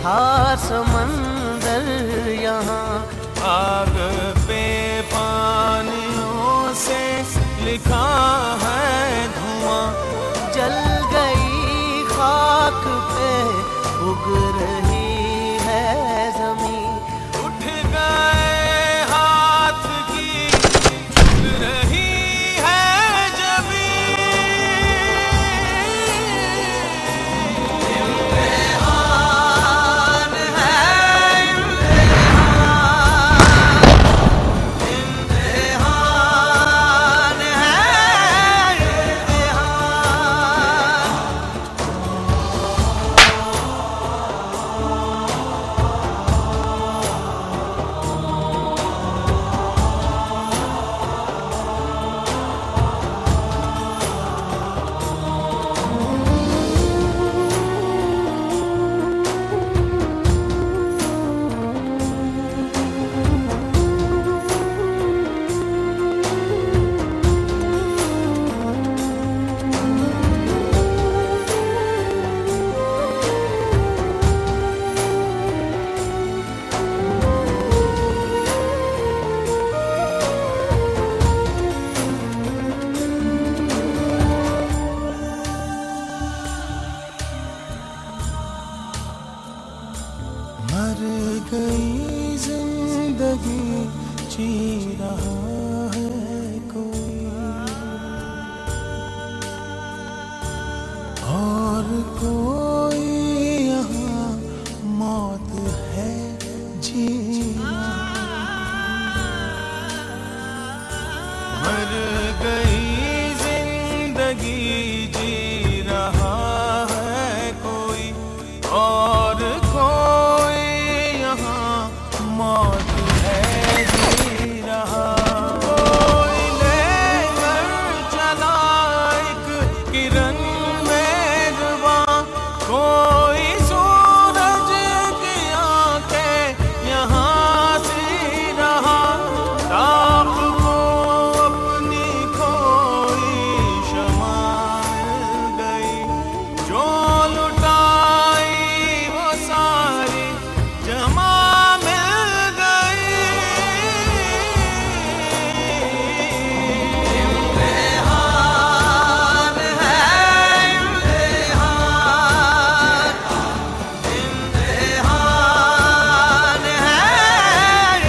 था समंदर यहाँ। आग पे पानियों से लिखा है धुआं, जल गई खाक पे उग रही है ज़मीं। उठ गए हाथ की झुक रही है जमीन। इम्तिहान है इम्तिहान है मर गई जिंदगी जी रहा है कोई, और कोई यहाँ मौत है जीना। मर गई जिंदगी जी रहा है कोई, और कोई यहाँ मौत है जी रहा। कोई लेकर चला एक किरण मेहरबां, कोई सूरज की आंखें यहाँ सी रहा। ताप को अपनी खोई शमा मिल गई, जो लुटाई वो सारी जमा मिल गई। इम्तिहान है इम्तिहान है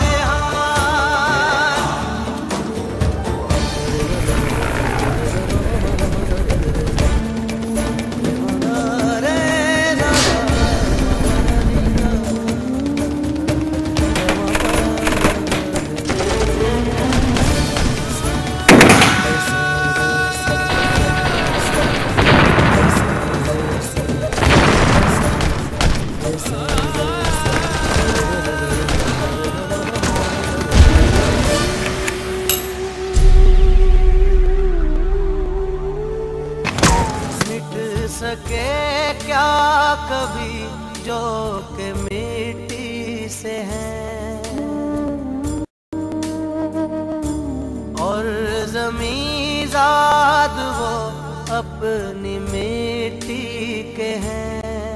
मिट सके क्या कभी जो के मिट्टी से है, और ज़मीं ज़ाद वो अपनी मिट्टी के हैं।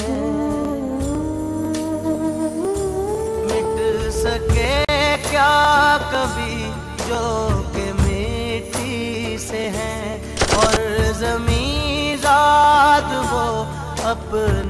मिट सके क्या कभी जो के मिट्टी से हैं, और ज़मीं ज़ाद वो अपनी